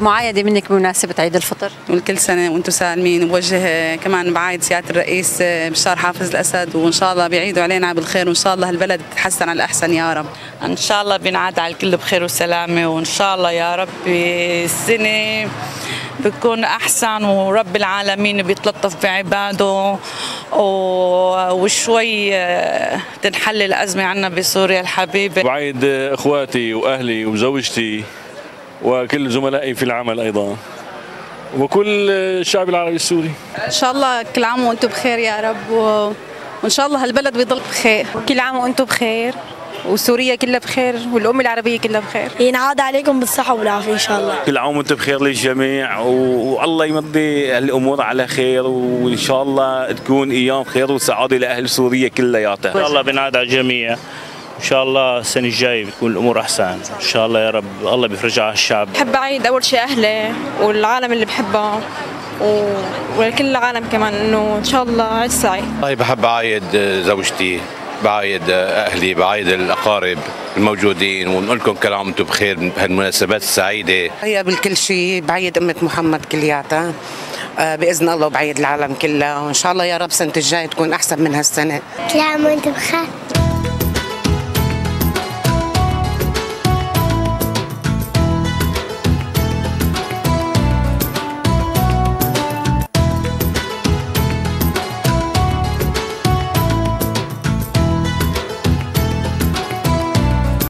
معايدة منك بمناسبة عيد الفطر؟ وكل سنة وانتم سالمين. وبوجه كمان بعايد سيادة الرئيس بشار حافظ الأسد، وإن شاء الله بيعيدوا علينا بالخير، وإن شاء الله البلد تتحسن على الأحسن يا رب. إن شاء الله بينعاد على الكل بخير وسلامة، وإن شاء الله يا رب السنة بتكون أحسن، ورب العالمين بيتلطف بعباده وشوي تنحل الأزمة عنا بسوريا الحبيبة. بعيد إخواتي وأهلي وزوجتي وكل زملائي في العمل أيضا، وكل الشعب العربي السوري. إن شاء الله كل عام وأنتم بخير يا رب، وإن شاء الله هالبلد بيضل بخير. كل عام وأنتم بخير، وسوريا كلها بخير، والأمة العربية كلها بخير. ينعاد عليكم بالصحة والعافية إن شاء الله. كل عام وأنتم بخير للجميع، والله يمضي الأمور على خير، وإن شاء الله تكون أيام خير وسعادة لأهل سوريا كلياتها. إن شاء الله بنعاد على الجميع، إن شاء الله السنة الجاية بتكون الأمور أحسن إن شاء الله يا رب. الله بيفرجها على الشعب. بحب أعيد أول شيء أهلي والعالم اللي بحبها ولكل العالم كمان، إنه إن شاء الله عيد سعيد. طيب بحب أعيد زوجتي، بعيد أهلي، بعيد الأقارب الموجودين، ونقول لكم كل عام وأنتم بخير بهالمناسبات السعيدة. هي بالكل شيء بعيد أمة محمد كلياتها بإذن الله، وبعيد العالم كله، وإن شاء الله يا رب سنة الجاي تكون أحسن من هالسنة. كل عام وأنتم بخير.